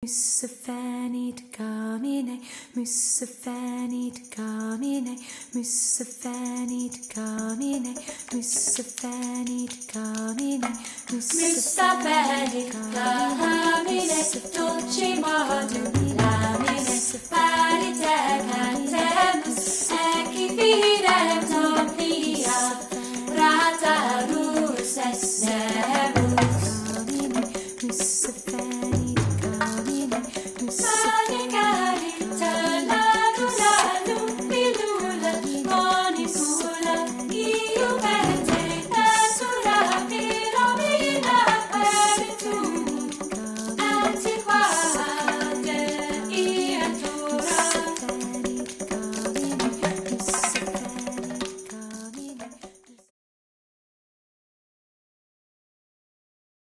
Musafenit Gamine, Musafenit Gamine, Musafenit Gamine, Musafenit Gamine, Musafenit Gamine, Dolce Modulamine, Paritecatemus, Equifidem Tom,